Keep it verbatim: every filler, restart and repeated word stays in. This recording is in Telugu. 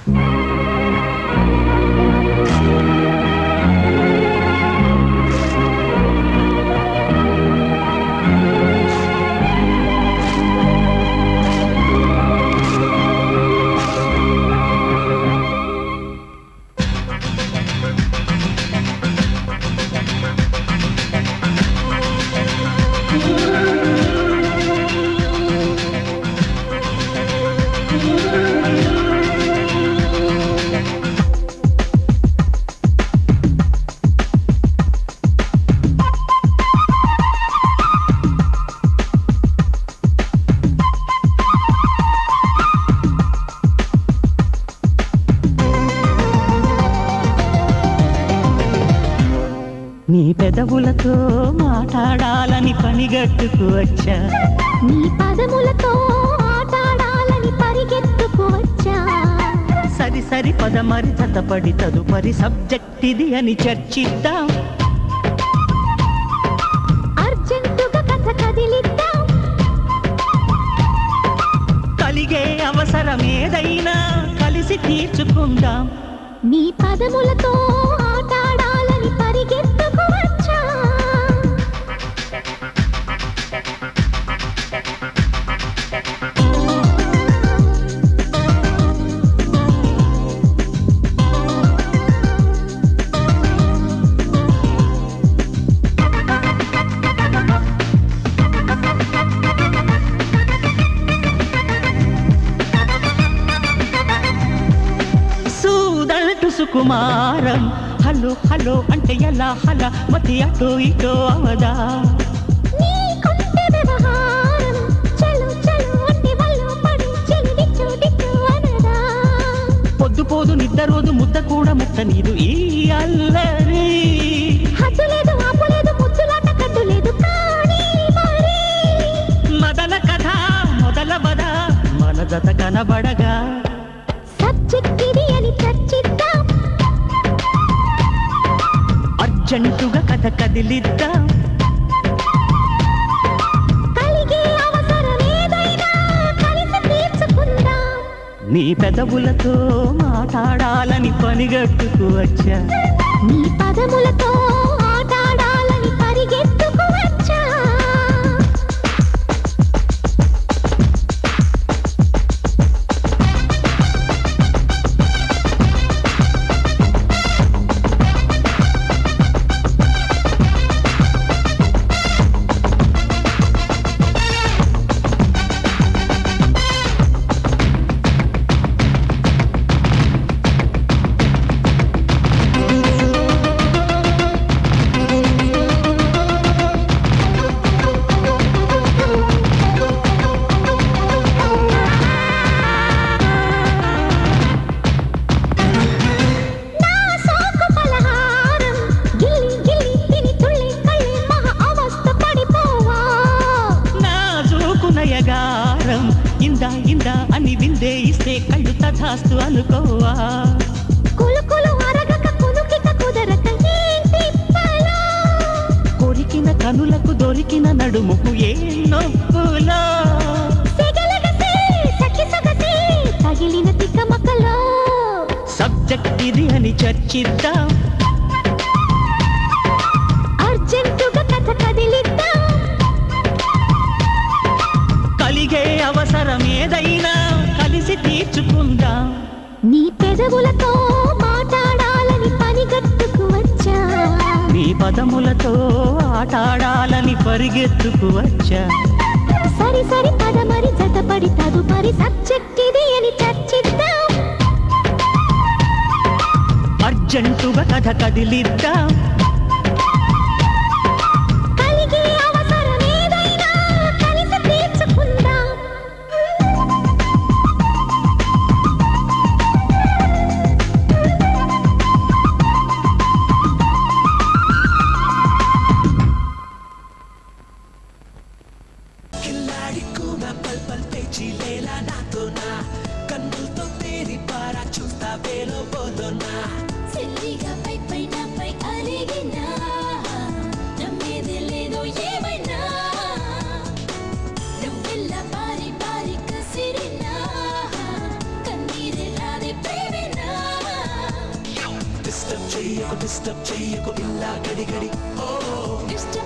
నీ పెదవులతో మాట్లాడాలని పనిగట్టుకు వచ్చా, నీ పదములతో ఆటాడాలని పరిగెత్తుకు వచ్చా. సరి సరి పద మరి తతపడి తదుపరి సబ్జెక్ట్ ఇది అని చర్చిద్దాం. అర్జెంటుగా కథ కదిలిద్దాం. కలిగే అవసరం ఏదైనా కలిసి తీర్చుకుందాం. నీ పదములతో ఆటాడాలని పరిగెత్తుకు వచ్చా. సుకుమారం హలో హలో అంటే ఎలా హల మతి అటో ఇటో అవదా. పొద్దు పోదు నిద్ర రోజు ముద్ద కూడా ముట్ట నీరు ఈ అల్లరి. మదన కథ మొదల బద మన జత కనబడగా. అర్జెంటుగా కథ కదిలిద్దాం. కలిగే అవసరం ఏదైనా కలిసి తీర్చుకుందాం. నీ పెదవులతో మాట్లాడాలని పనిగట్టుకు వచ్చా, నీ పదములతో ఆటాడాలని పరిగెత్తుకు వచ్చా. ఇందా ఇందా అని విందే ఇస్తే కళ్ళు తథాస్తు అనుకోవా. కులుకులు అరగక కులుకిక కుదరక కొరికిన కనులకు దొరికిన నడుముకు ఏ నొప్పులో. తగిలిన తిక్కమక్కలో సబ్జెక్ట్ ఇది అని చర్చిద్దాం. అర్జెంటుగా కథ కదిలిద్దాం. కలిగే అవసరం ఏదైనా కలిసి తీర్చుకుందాం. నీ పెదవులతో మాట్లాడాలని పనిగట్టుకు వచ్చా, నీ పదములతో ఆటాడాలని పరిగెత్తుకు వచ్చా. సరి సరి పద మరి జతపడి తదుపరి సబ్జెక్ట్ ఇది అని చర్చిద్దాం. అర్జెంటుగా కథ కదిలిద్దాం. Baby డిస్టర్బ్ చెయ్యకు డిస్టర్బ్ చెయ్యకు ఇలా గడి గడి ఓ డిస్టర్బ్